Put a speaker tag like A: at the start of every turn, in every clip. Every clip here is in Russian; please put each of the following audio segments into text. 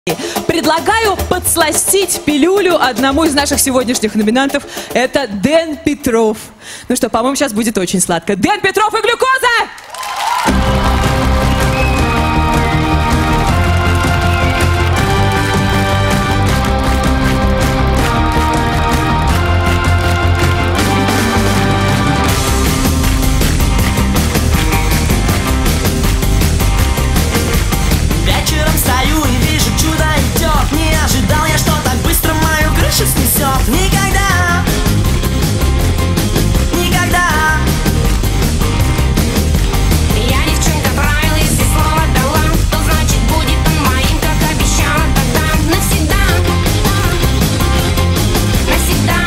A: Предлагаю подсластить пилюлю одному из наших сегодняшних номинантов. Это Дэн Петров. Ну что, по-моему, сейчас будет очень сладко. Дэн Петров и глюкоза!
B: Никогда, никогда.
C: Я девчонка правила, если слово дала, то значит будет он моим, как обещала тогда. Навсегда, навсегда.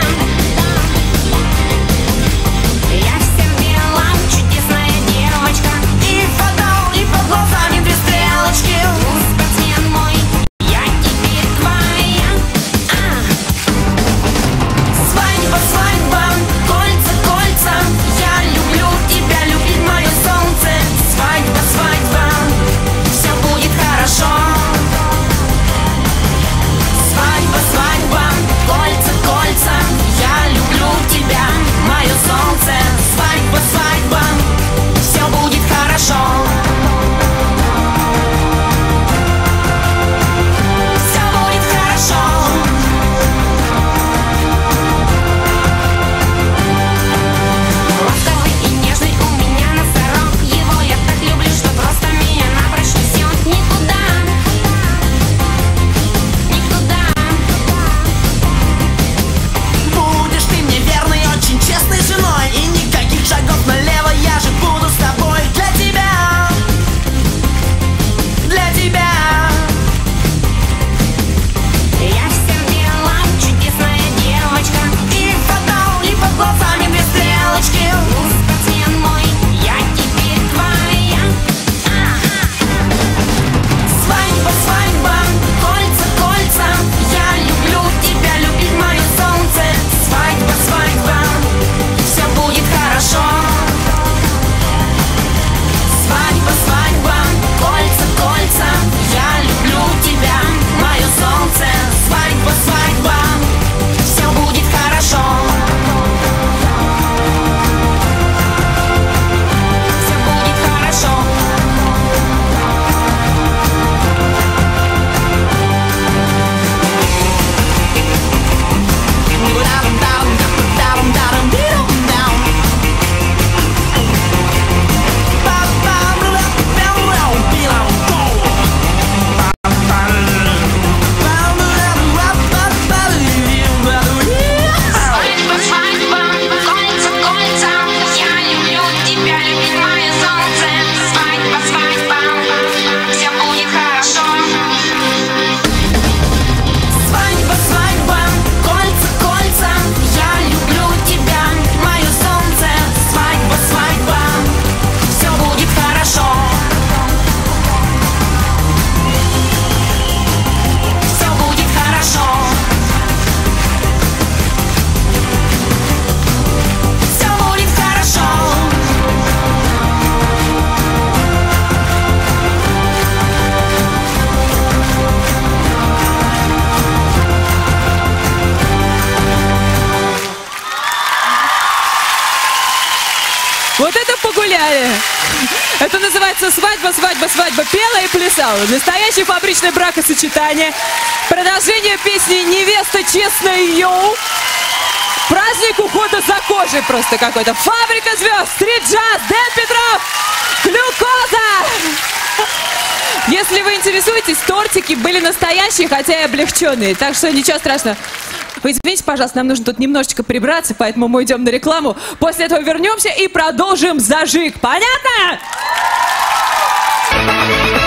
C: Я всем верила, чудесная девочка.
B: И фатал, и под глазами две стрелочки.
C: Спортсмен мой, я теперь твоя.
B: Свадьба, свадьба, кольца, кольца. Я люблю тебя, любит мое солнце. Свадьба, свадьба, все будет хорошо. Свадьба, свадьба, кольца, кольца. Я люблю тебя, мое солнце. Свадьба, свадьба, все будет хорошо. Все будет хорошо.
C: Ласковый и нежный у меня носорог. Его я так люблю, что просто меня напрочь несет. Никуда, никуда.
B: Будешь ты мне верной, очень честной женой. И никаких шагов налево, я же буду с тобой. Для тебя, для тебя.
C: Я всем верила, чудесная девочка.
B: И фатал, и под глазами две стрелочки.
C: Спортсмен мой, я теперь твоя.
B: Свадьба, свадьба, кольца, кольца. Я люблю тебя, любит мое солнце. Свадьба, свадьба, все будет хорошо. Свадьба, свадьба, кольца, кольца. Я люблю тебя, мое солнце. Свадьба, свадьба, все будет хорошо. Все будет хорошо.
C: Свадьба, свадьба, кольца, кольца. Я люблю тебя, любит мое солнце. Свадьба, свадьба, все будет хорошо.
B: Свадьба, свадьба, кольца, кольца. Я люблю тебя, мое солнце. Свадьба, свадьба, все будет хорошо. Все будет хорошо. Все будет хорошо.
A: Вот это погуляли. Это называется свадьба, свадьба, свадьба. Пела и плясала. Настоящее фабричное бракосочетание. Продолжение песни «Невеста честная, йоу». Праздник ухода за кожей просто какой-то. Фабрика звезд, стрит-джаз, Дэн Петров, глюкоза. Если вы интересуетесь, тортики были настоящие, хотя и облегченные. Так что ничего страшного. Вы извините, пожалуйста, нам нужно тут немножечко прибраться, поэтому мы идем на рекламу. После этого вернемся и продолжим зажиг. Понятно?